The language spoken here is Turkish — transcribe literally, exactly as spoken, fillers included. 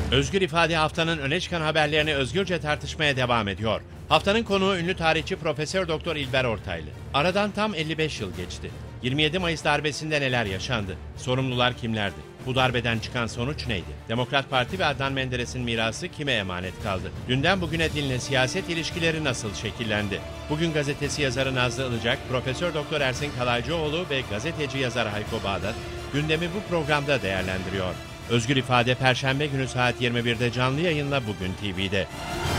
Özgür İfade haftanın öne çıkan haberlerini özgürce tartışmaya devam ediyor. Haftanın konuğu ünlü tarihçi Profesör Doktor İlber Ortaylı. Aradan tam elli beş yıl geçti. yirmi yedi Mayıs darbesinde neler yaşandı? Sorumlular kimlerdi? Bu darbeden çıkan sonuç neydi? Demokrat Parti ve Adnan Menderes'in mirası kime emanet kaldı? Dünden bugüne dinle siyaset ilişkileri nasıl şekillendi? Bugün gazetesi yazarı Nazlı Ilıcak, Profesör Doktor Ersin Kalaycıoğlu ve gazeteci yazar Hayko Bağdat gündemi bu programda değerlendiriyor. Özgür İfade Perşembe günü saat yirmi birde canlı yayınla Bugün T V'de.